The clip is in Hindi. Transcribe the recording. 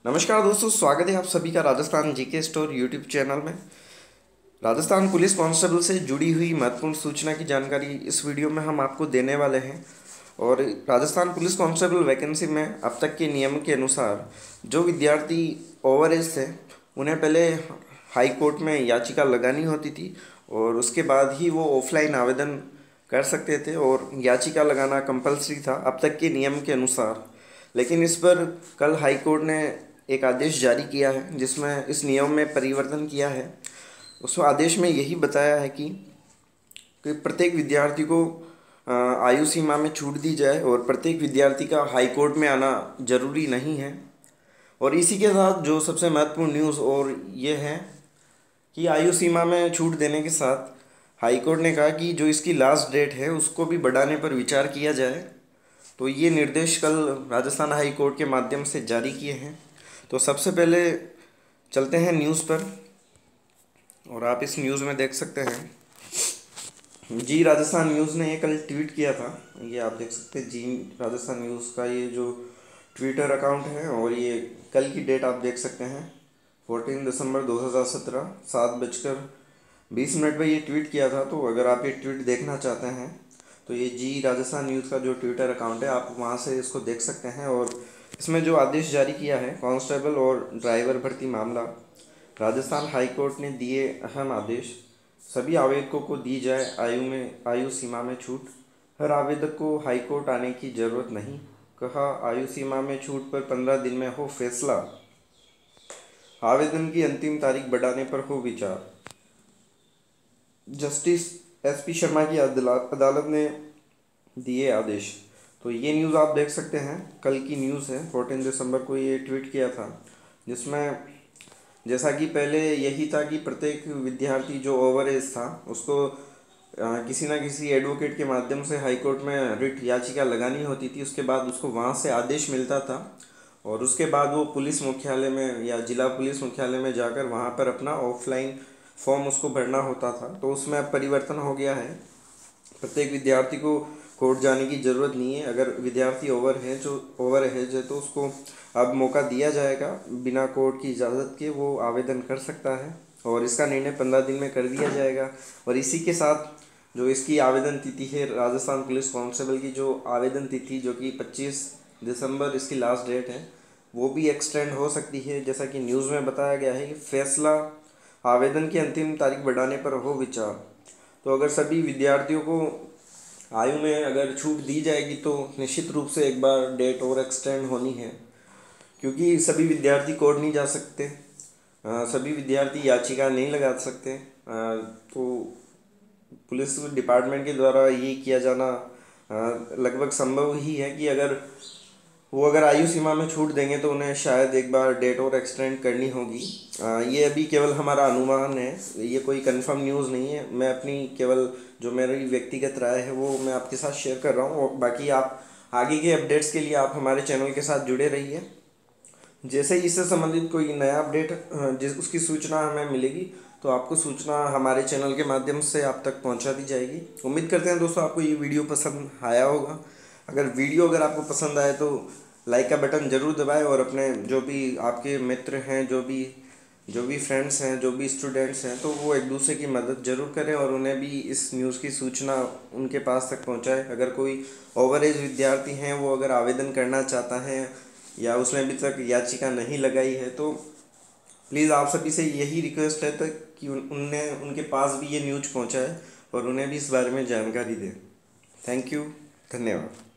नमस्कार दोस्तों, स्वागत है आप सभी का Rajasthan GK store YouTube channel में। राजस्थान पुलिस कांस्टेबल से जुड़ी हुई महत्वपूर्ण सूचना की जानकारी इस वीडियो में हम आपको देने वाले हैं। और राजस्थान पुलिस कांस्टेबल वैकेंसी में अब तक के नियम के अनुसार जो विद्यार्थी ओवर एज थे उन्हें पहले हाई कोर्ट में याचिका लगानी होती थी और उसके बाद ही वो ऑफलाइन आवेदन कर सकते थे और याचिका लगाना कंपलसरी था अब तक के नियम के अनुसार। लेकिन इस पर कल हाई कोर्ट ने एक आदेश जारी किया है जिसमें इस नियम में परिवर्तन किया है। उस आदेश में यही बताया है कि प्रत्येक विद्यार्थी को आयु सीमा में छूट दी जाए और प्रत्येक विद्यार्थी का हाई कोर्ट में आना जरूरी नहीं है। और इसी के साथ जो सबसे महत्वपूर्ण न्यूज़ और ये है कि आयु सीमा में छूट देने के साथ हाई कोर्ट ने कहा कि जो इसकी लास्ट डेट है उसको भी बढ़ाने पर विचार किया जाए। तो ये निर्देश कल राजस्थान हाई कोर्ट के माध्यम से जारी किए हैं। तो सबसे पहले चलते हैं न्यूज़ पर और आप इस न्यूज़ में देख सकते हैं जी राजस्थान न्यूज़ ने ये कल ट्वीट किया था। ये आप देख सकते हैं जी राजस्थान न्यूज़ का ये जो ट्विटर अकाउंट है और ये कल की डेट आप देख सकते हैं 14 दिसंबर 2017 7:20 पर ये ट्वीट किया था। तो अगर आप ये ट्वीट देखना चाहते हैं तो ये जी राजस्थान न्यूज़ का जो ट्विटर अकाउंट है आप वहाँ से इसको देख सकते हैं। और इसमें जो आदेश जारी किया है कांस्टेबल और ड्राइवर भर्ती मामला, राजस्थान हाई कोर्ट ने दिए अहम आदेश। सभी आवेदकों को दी जाए आयु सीमा में छूट। हर आवेदक को हाई कोर्ट आने की ज़रूरत नहीं। कहा आयु सीमा में छूट पर 15 दिन में हो फैसला। आवेदन की अंतिम तारीख बढ़ाने पर हो विचार। जस्टिस SP शर्मा की अदालत ने दिए आदेश। तो ये न्यूज़ आप देख सकते हैं, कल की न्यूज़ है। 14 दिसंबर को ये ट्वीट किया था जिसमें जैसा कि पहले यही था कि प्रत्येक विद्यार्थी जो ओवर एज था उसको किसी ना किसी एडवोकेट के माध्यम से हाई कोर्ट में रिट याचिका लगानी होती थी। उसके बाद उसको वहाँ से आदेश मिलता था और उसके बाद वो पुलिस मुख्यालय में या जिला पुलिस मुख्यालय में जाकर वहाँ पर अपना ऑफलाइन फॉर्म उसको भरना होता था। तो उसमें अब परिवर्तन हो गया है। प्रत्येक विद्यार्थी को कोर्ट जाने की ज़रूरत नहीं है। अगर विद्यार्थी ओवर एज है तो उसको अब मौका दिया जाएगा, बिना कोर्ट की इजाज़त के वो आवेदन कर सकता है और इसका निर्णय 15 दिन में कर दिया जाएगा। और इसी के साथ जो इसकी आवेदन तिथि है, राजस्थान पुलिस कांस्टेबल की जो आवेदन तिथि जो कि 25 दिसंबर इसकी लास्ट डेट है, वो भी एक्सटेंड हो सकती है। जैसा कि न्यूज़ में बताया गया है कि फैसला आवेदन की अंतिम तारीख बढ़ाने पर हो विचार। तो अगर सभी विद्यार्थियों को आयु में अगर छूट दी जाएगी तो निश्चित रूप से एक बार डेट और एक्सटेंड होनी है, क्योंकि सभी विद्यार्थी कोर्ट नहीं जा सकते, सभी विद्यार्थी याचिका नहीं लगा सकते। तो पुलिस डिपार्टमेंट के द्वारा ये किया जाना लगभग संभव ही है कि अगर आयु सीमा में छूट देंगे तो उन्हें शायद एक बार डेट और एक्सटेंड करनी होगी। ये अभी केवल हमारा अनुमान है, ये कोई कंफर्म न्यूज़ नहीं है। मैं अपनी केवल जो मेरी व्यक्तिगत राय है वो मैं आपके साथ शेयर कर रहा हूँ और बाकी आप आगे के अपडेट्स के लिए आप हमारे चैनल के साथ जुड़े रहिए। जैसे ही इससे संबंधित कोई नया अपडेट उसकी सूचना हमें मिलेगी तो आपको सूचना हमारे चैनल के माध्यम से आप तक पहुंचा दी जाएगी। उम्मीद करते हैं दोस्तों आपको ये वीडियो पसंद आया होगा। अगर आपको पसंद आए तो लाइक का बटन ज़रूर दबाएं और अपने जो भी आपके मित्र हैं, जो भी फ्रेंड्स हैं, जो भी स्टूडेंट्स हैं, तो वो एक दूसरे की मदद ज़रूर करें और उन्हें भी इस न्यूज़ की सूचना उनके पास तक पहुंचाएं। अगर कोई ओवर एज विद्यार्थी हैं वो अगर आवेदन करना चाहता है या उसने अभी तक याचिका नहीं लगाई है तो प्लीज़ आप सभी से यही रिक्वेस्ट है तक कि उनके पास भी ये न्यूज़ पहुंचाए और उन्हें भी इस बारे में जानकारी दें। थैंक यू, धन्यवाद।